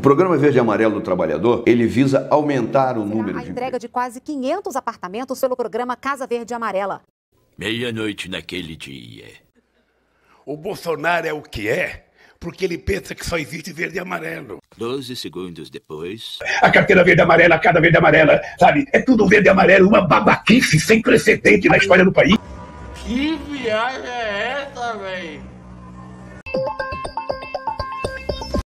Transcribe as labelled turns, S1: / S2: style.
S1: programa Verde e Amarelo do Trabalhador, ele visa aumentar o número de...
S2: A entrega de quase 500 apartamentos pelo programa Casa Verde e Amarela.
S3: Meia-noite naquele dia.
S4: O Bolsonaro é o que é porque ele pensa que só existe verde e amarelo.
S3: 12 segundos depois...
S4: A carteira verde e amarela, a cada verde e amarela, sabe? É tudo verde e amarelo, uma babaquice sem precedente na história do país.
S5: Que viagem é essa, velho?